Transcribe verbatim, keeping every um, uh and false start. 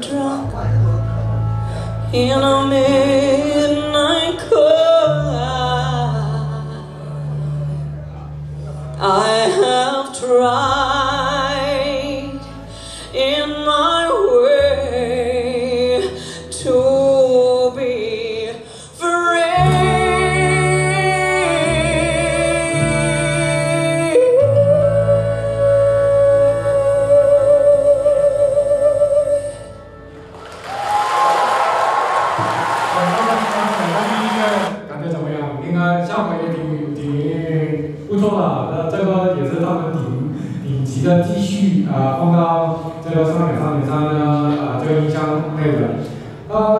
drunk in a midnight car. I have tried in my way to be free. 感觉怎么样？应该效果也挺挺不错的。那这个也是他们顶顶级的，继续啊、呃、放到这个三点三点三的啊这个音箱内的。呃